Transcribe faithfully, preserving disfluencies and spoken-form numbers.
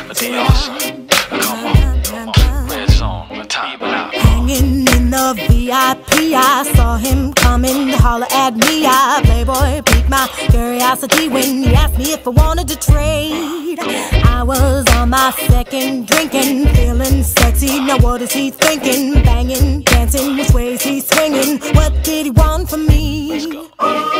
But they awesome. Come on, come on. Red zone, one time, but out. Hanging in the V I P, I saw him coming to holler at me. I Playboy piqued my curiosity when he asked me if I wanted to trade. I was on my second drinking, feeling sexy. Now what is he thinking? Banging, dancing, which way is he swinging? What did he want from me? Let's go.